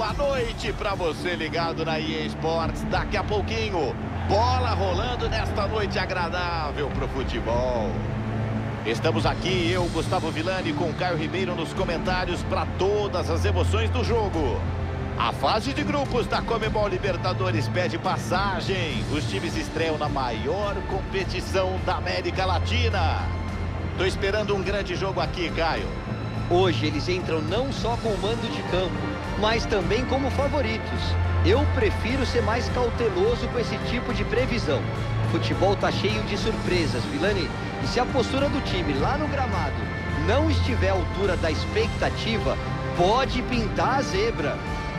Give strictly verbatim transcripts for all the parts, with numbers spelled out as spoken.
boa noite para você ligado na E A Sports. Daqui a pouquinho, bola rolando nesta noite agradável para o futebol. Estamos aqui, eu, Gustavo Villani, com Caio Ribeiro nos comentários para todas as emoções do jogo. A fase de grupos da Conmebol Libertadores pede passagem. Os times estreiam na maior competição da América Latina. Tô esperando um grande jogo aqui, Caio. Hoje eles entram não só com o mando de campo, mas também como favoritos. Eu prefiro ser mais cauteloso com esse tipo de previsão. O futebol tá cheio de surpresas, Villani. E se a postura do time lá no gramado não estiver à altura da expectativa, pode pintar a zebra.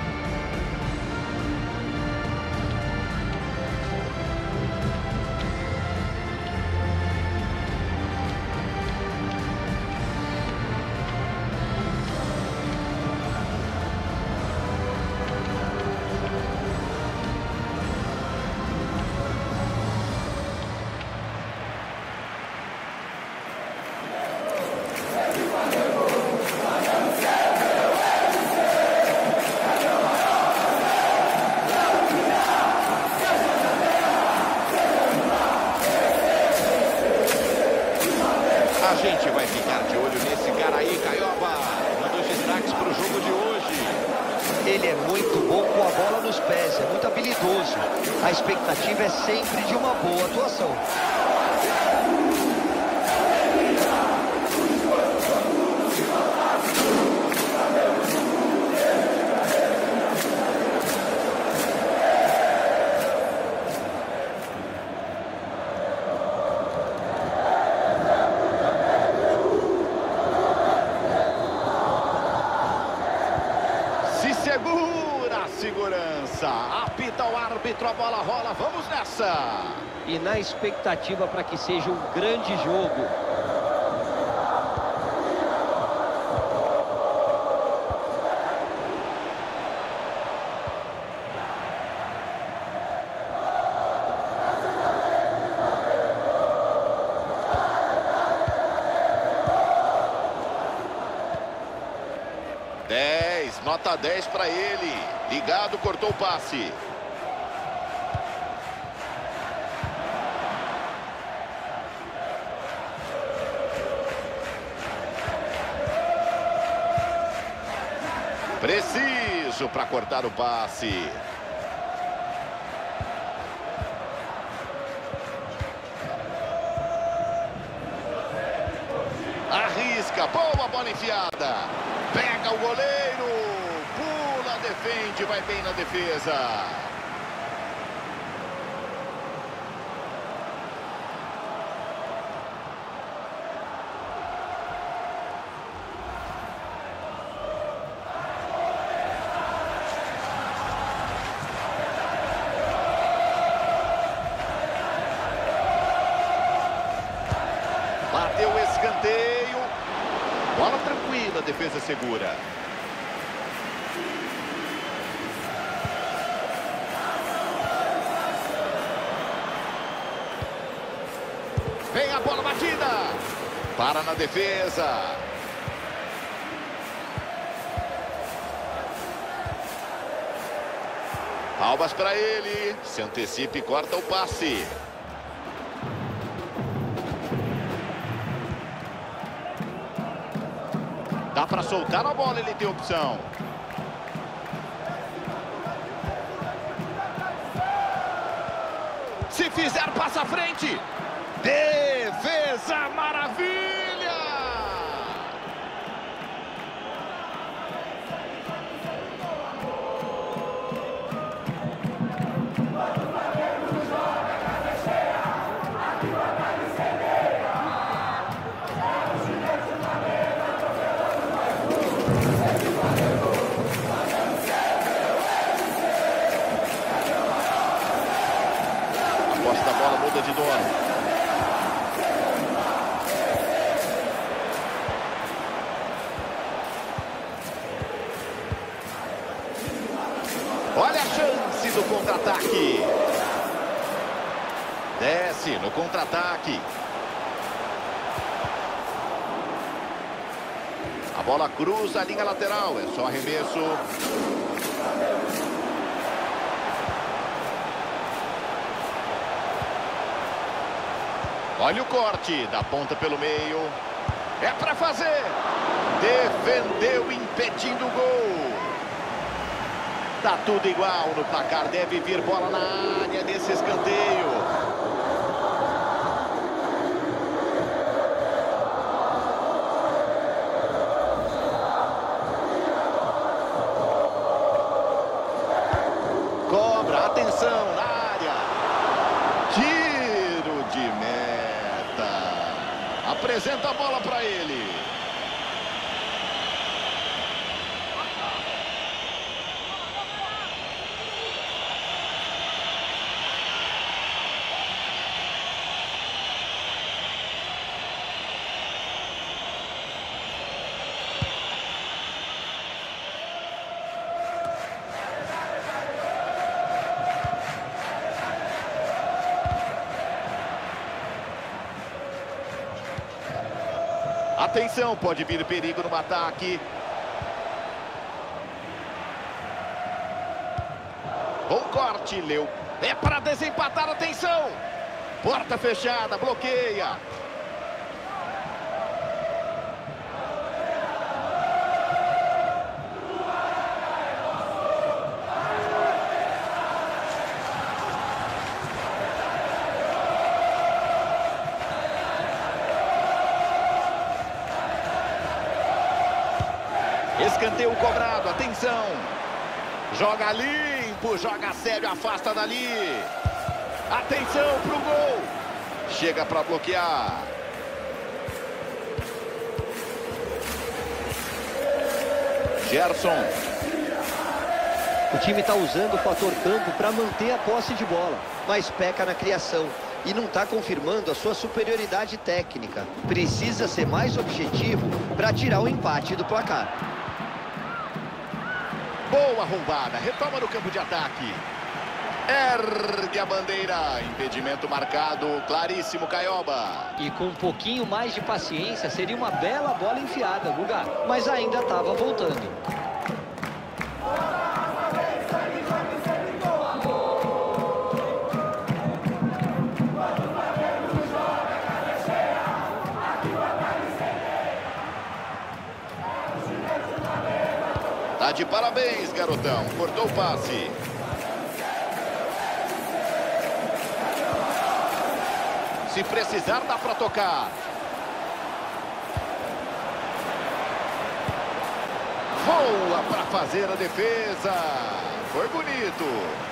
A gente vai ficar de olho nesse cara aí, Caioba. Um dos destaques para o jogo de hoje. Ele é muito bom com a bola nos pés, é muito habilidoso. A expectativa é sempre de uma boa atuação. Segura a segurança, apita o árbitro, a bola rola, vamos nessa! E na expectativa para que seja um grande jogo. dez, nota dez para ele. Ligado, cortou o passe. Preciso para cortar o passe. Arrisca, boa bola enfiada. Pega o goleiro, pula, defende, vai bem na defesa. Bateu o escanteio. Bola tranquila, defesa segura. Vem a bola batida. Para na defesa. Palmas para ele. Se antecipa e corta o passe. Dá para soltar a bola, ele tem opção. Se fizer, passa à frente. Defesa, maravilha! A bola muda de dono. Olha a chance do contra-ataque. Desce no contra-ataque. A bola cruza a linha lateral, é só arremesso. Olha o corte, da ponta pelo meio. É para fazer. Defendeu, impedindo o gol. Tá tudo igual no placar, deve vir bola na área desse escanteio. Cobra, atenção na área. Tiro de meta. Apresenta a bola para ele. Atenção, pode vir perigo no ataque. Bom corte, Leu. É para desempatar, atenção. Porta fechada, bloqueia. Escanteio cobrado, atenção. Joga limpo, joga sério, afasta dali. Atenção pro gol. Chega para bloquear. Gerson. O time está usando o fator campo para manter a posse de bola, mas peca na criação e não está confirmando a sua superioridade técnica. Precisa ser mais objetivo para tirar o empate do placar. Boa arrombada, retoma no campo de ataque. Ergue a bandeira, impedimento marcado, claríssimo, Caioba. E com um pouquinho mais de paciência, seria uma bela bola enfiada, Guga, mas ainda estava voltando. Tá de parabéns, garotão. Cortou o passe. Se precisar, dá pra tocar. Voa pra fazer a defesa. Foi bonito.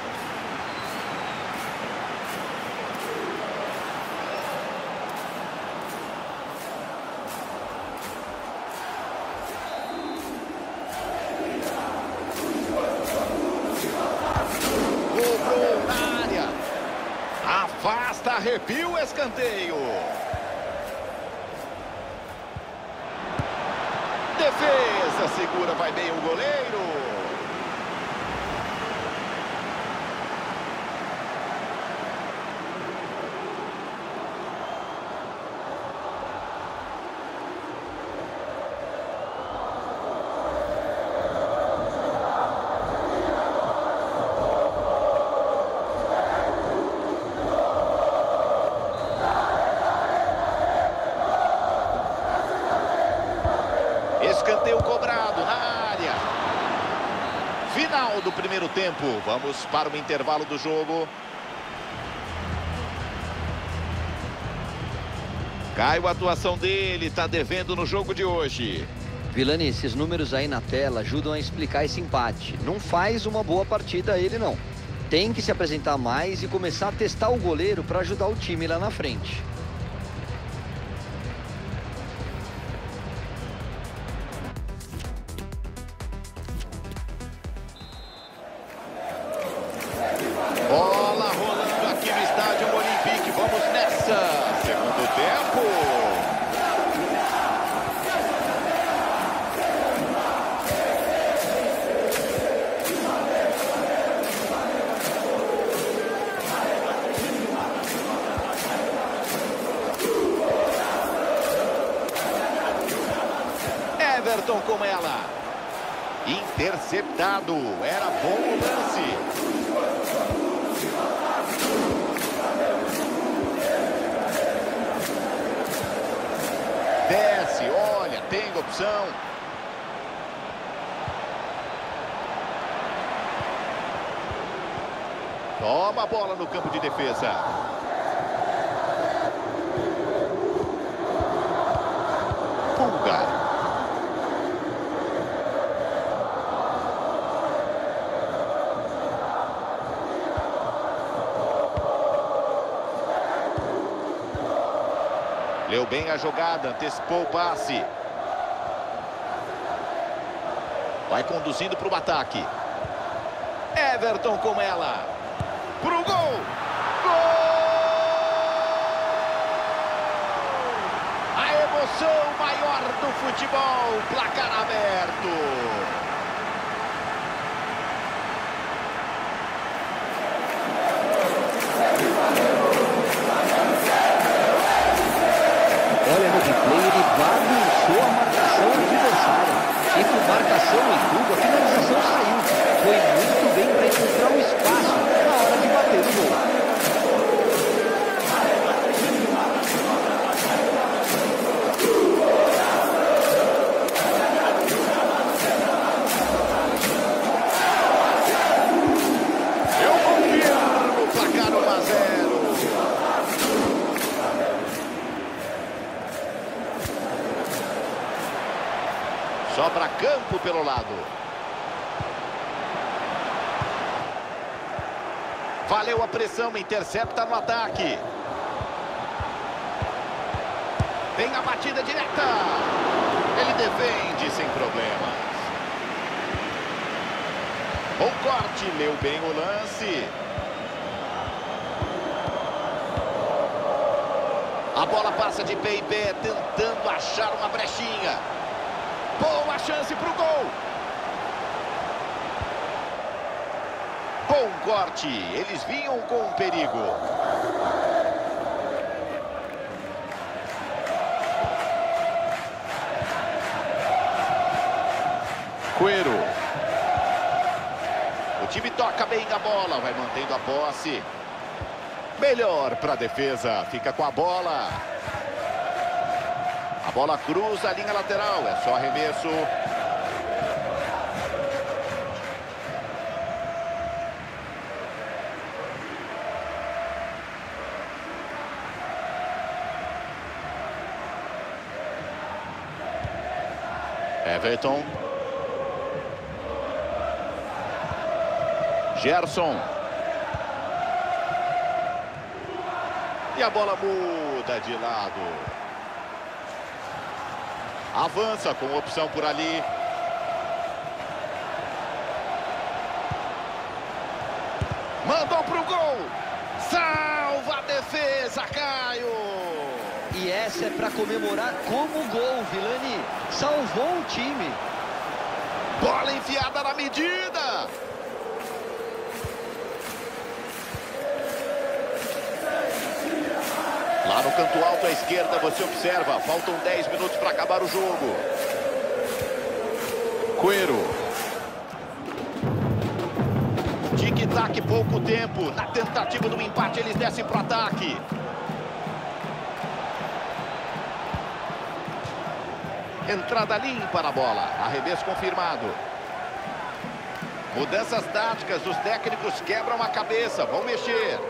Afasta, arrepio, escanteio. Defesa, segura, vai bem o goleiro. Escanteio cobrado na área. Final do primeiro tempo. Vamos para o intervalo do jogo. Caiu a atuação dele, está devendo no jogo de hoje. Vilani, esses números aí na tela ajudam a explicar esse empate. Não faz uma boa partida ele, não. Tem que se apresentar mais e começar a testar o goleiro para ajudar o time lá na frente. Bola rolando aqui no estádio Olympique. Vamos nessa. Segundo tempo. Everton com ela. Interceptado. Era bom o lance. Desce, olha, tem opção. Toma a bola no campo de defesa. Pulga. Leu bem a jogada, antecipou o passe. Vai conduzindo para o ataque. Everton com ela. Pro gol! Gol! A emoção maior do futebol. Placar aberto. Olha, no replay ele bagunçou a marcação adversária. E com marcação e tudo, a finalização saiu. Foi muito bem para encontrar um espaço na hora de bater o gol. Eu confirmo o placar um a zero. Sobra campo pelo lado. Valeu a pressão, intercepta no ataque. Tem a batida direta. Ele defende sem problemas. Bom corte, leu bem o lance. A bola passa de pé em pé, tentando achar uma brechinha. Boa chance para o gol. Bom corte. Eles vinham com um perigo. Cuero. O time toca bem a bola. Vai mantendo a posse. Melhor para a defesa. Fica com a bola. A bola cruza a linha lateral, é só arremesso. Everton. Gerson. E a bola muda de lado. Avança com opção por ali. Mandou pro gol. Salva a defesa, Caio. E essa é para comemorar como gol, Vilani. Salvou o time. Bola enfiada na medida. Lá no canto alto à esquerda, você observa, faltam dez minutos para acabar o jogo. Cuero. Tic-tac, pouco tempo. Na tentativa do empate, eles descem para o ataque. Entrada limpa na bola. Arremesso confirmado. Mudanças táticas, os técnicos quebram a cabeça, vão mexer.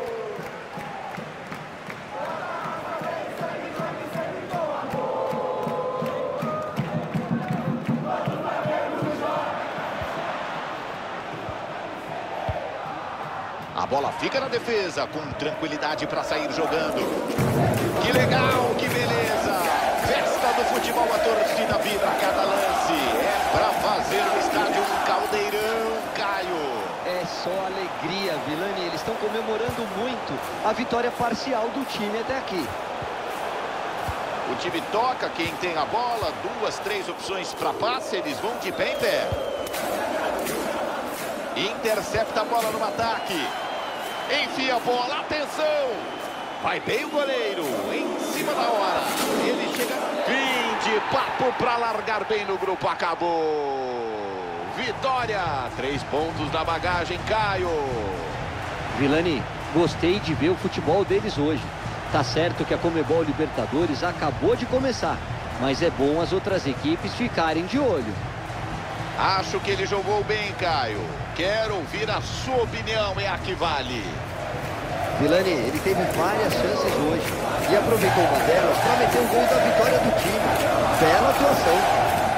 A bola fica na defesa, com tranquilidade para sair jogando. Que legal, que beleza! Festa do futebol, a torcida vibra a cada lance. É para fazer o estádio um caldeirão, Caio. É só alegria, Vilani. Eles estão comemorando muito a vitória parcial do time até aqui. O time toca, quem tem a bola, duas, três opções para passe, eles vão de pé em pé. Intercepta a bola no ataque. Enfia a bola, atenção! Vai bem o goleiro, em cima da hora. Ele chega, fim de papo para largar bem no grupo. Acabou. Vitória. Três pontos na bagagem, Caio. Vilani, gostei de ver o futebol deles hoje. Tá certo que a Conmebol Libertadores acabou de começar, mas é bom as outras equipes ficarem de olho. Acho que ele jogou bem, Caio. Quero ouvir a sua opinião, é a que vale. Vilani, ele teve várias chances hoje e aproveitou uma delas para meter um gol da vitória do time. Bela atuação.